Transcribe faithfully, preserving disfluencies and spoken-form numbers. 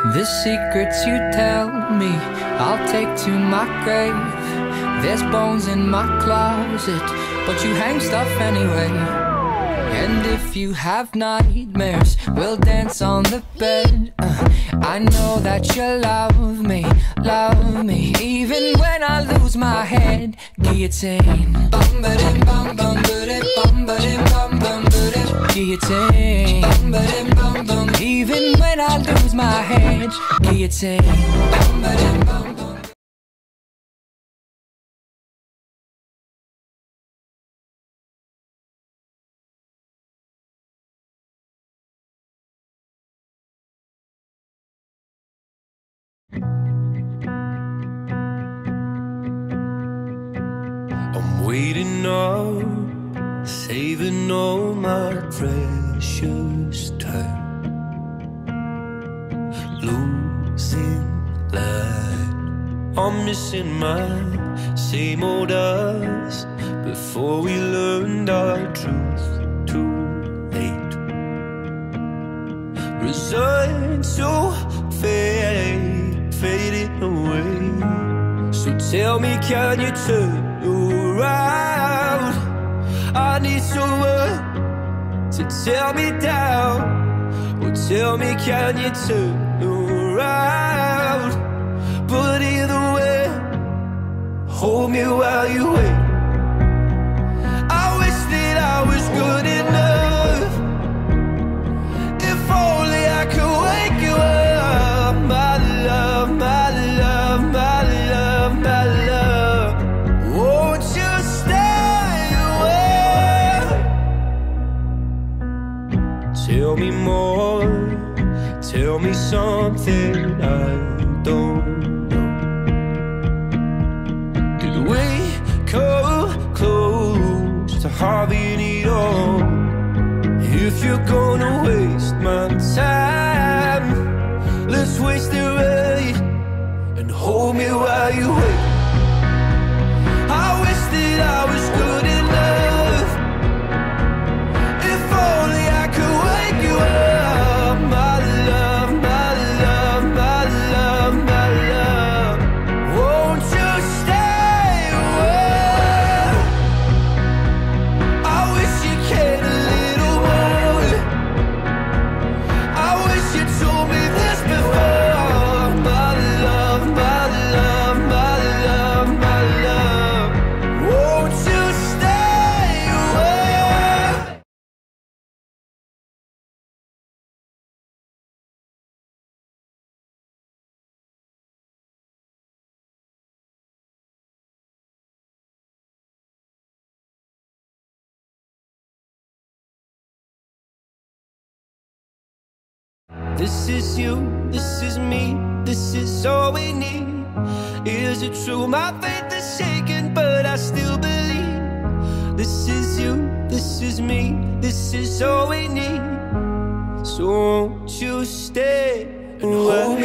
The secrets you tell me, I'll take to my grave. There's bones in my closet, but you hang stuff anyway. And if you have nightmares, we'll dance on the bed. uh, I know that you love me, love me, even when I lose my head. Guillotine. Bum ba dim bum bum ba dim bum ba dim bum bum ba dim. Guillotine. Bum ba dim bum bum. Even when I lose my head. Guillotine. Bum ba dim bum bum. I'm waiting up, saving all my precious time, losing light. I'm missing my same old us before we learned our truth too late. Resigned to fade, fading away. So tell me, can you turn around? I need someone to tear me down. Or tell me, can you turn around? But either way, hold me while you wait. I wish that I was good enough. If only I could wake you up. My love, my love, my love, my love. Won't you stay away? Tell me more, tell me something I don't know. Did we come close to having it all? If you're gonna waste my time, let's waste it right and hold me while you wait. I wish that I was good enough. If only I could wake you up. My love, my love, my love, my love. Won't you stay away? I wish you cared a little more. I wish you told me this before. My love, my love, my love, my love. Won't you stay away? This is you, this is me, this is all we need. Is it true? My faith is shaken, but I still believe. This is you, this is me, this is all we need. So won't you stay and hold